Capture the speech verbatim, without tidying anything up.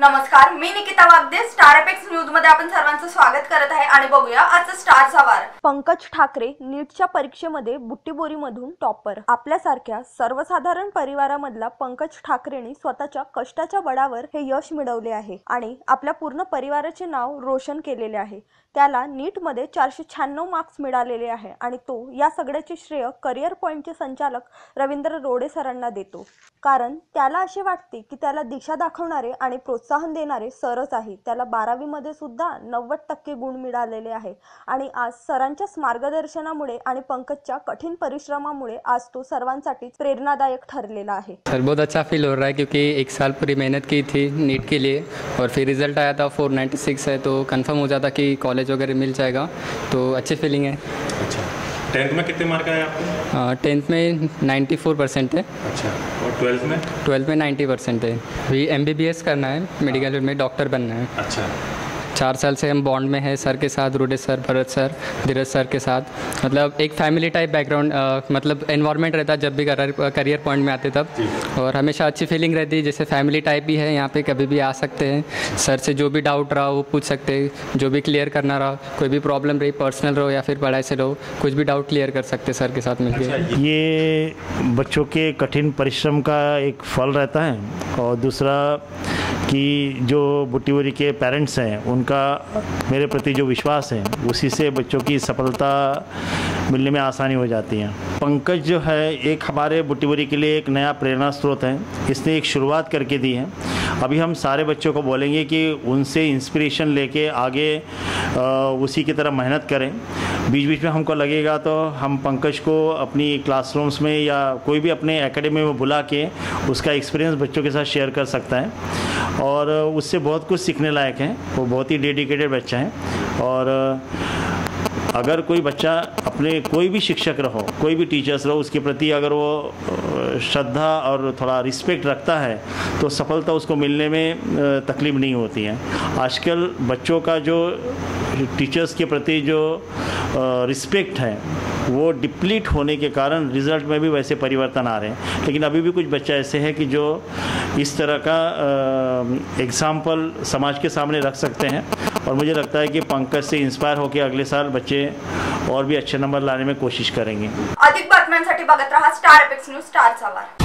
नमस्कार, मी Nikita Wagde. Star Apex News मध्ये आपण सर्वांचं स्वागत करत आहे आणि बघूया आजचा स्टारचा वार. पंकज ठाकरे नीटच्या परीक्षेमध्ये बुट्टीबोरीमधून टॉपर. आपल्यासारख्या सर्वसाधारण परिवारामधला पंकज ठाकरेंनी स्वतःच्या कष्टाच्या बळावर हे यश मिळवले आहे आणि आपल्या पूर्ण परिवाराचे नाव रोशन केलेले आहे. त्याला नीटमध्ये चारशे शहाण्णव मार्क्स मिळालेले आहे आणि तो या सगळ्याचे श्रेय करिअर पॉईंटचे संचालक रवींद्र रोडे सरांना देतो. कारण त्याला असे वाटते की त्याला दिशा दाखवणारे आणि प्रोत्साहन देणारे सरच आहे. त्याला बारावी मध्ये सुद्धा नव्वद टक्के गुण मिळालेले आहे आणि आज सरांच्या मार्गदर्शनामुळे आणि पंकजच्या कठीण परिश्रमामुळे आज तो सर्वांसाठी प्रेरणादायक ठरलेला आहे. सर बहुत अच्छा फील हो रहा है क्योंकि एक साल पूरी मेहनत की थी नीट के लिए और फिर रिजल्ट आया था फोर नाइन्टी सिक्स है तो कंफर्म हो जाता कि कॉलेज वगैरह मिल जाएगा, तो अच्छी फीलिंग है. अच्छा, टेंथ में कितने मार्क आए आपको? टेंथ में नाइन्टी फोर परसेंट है. अच्छा, और ट्वेल्थ में? ट्वेल्थ में नाइन्टी परसेंट है. अभी एम बी बी एस करना है, मेडिकल में डॉक्टर बनना है. अच्छा, चार साल से हम बॉन्ड में हैं सर के साथ, Rode sir, Bharat sir, Dheeraj sir के साथ. मतलब एक फैमिली टाइप बैकग्राउंड, मतलब एनवायरनमेंट रहता जब भी करियर पॉइंट में आते तब, और हमेशा अच्छी फीलिंग रहती है जैसे फैमिली टाइप ही है. यहाँ पे कभी भी आ सकते हैं, सर से जो भी डाउट रहा वो पूछ सकते हैं, जो भी क्लियर करना रहा, कोई भी प्रॉब्लम रही पर्सनल रहो या फिर पढ़ाई से रहो, कुछ भी डाउट क्लियर कर सकते सर के साथ मिलकर. ये बच्चों के कठिन परिश्रम का एक फल रहता है. और दूसरा कि जो बुट्टीबोरी के पेरेंट्स हैं उनका मेरे प्रति जो विश्वास है उसी से बच्चों की सफलता मिलने में आसानी हो जाती है. पंकज जो है एक हमारे बुट्टीबोरी के लिए एक नया प्रेरणा स्रोत है. इसने एक शुरुआत करके दी है. अभी हम सारे बच्चों को बोलेंगे कि उनसे इंस्पिरेशन लेके आगे आ, उसी की तरह मेहनत करें. बीच बीच में हमको लगेगा तो हम पंकज को अपनी क्लासरूम्स में या कोई भी अपने एकेडमी में बुला के उसका एक्सपीरियंस बच्चों के साथ शेयर कर सकता है और उससे बहुत कुछ सीखने लायक है. वो बहुत ही डेडिकेटेड बच्चा है. और अगर कोई बच्चा अपने कोई भी शिक्षक रहो, कोई भी टीचर्स रहो, उसके प्रति अगर वो श्रद्धा और थोड़ा रिस्पेक्ट रखता है तो सफलता उसको मिलने में तकलीफ नहीं होती है. आजकल बच्चों का जो टीचर्स के प्रति जो रिस्पेक्ट है वो डिप्लीट होने के कारण रिज़ल्ट में भी वैसे परिवर्तन आ रहे हैं. लेकिन अभी भी कुछ बच्चे ऐसे हैं कि जो इस तरह का एग्जाम्पल समाज के सामने रख सकते हैं. और मुझे लगता है कि पंकज से इंस्पायर होकर अगले साल बच्चे और भी अच्छे नंबर लाने में कोशिश करेंगे. अधिक बातम्यांसाठी बघत रहा स्टार एपेक्स न्यूज, स्टारचा वार.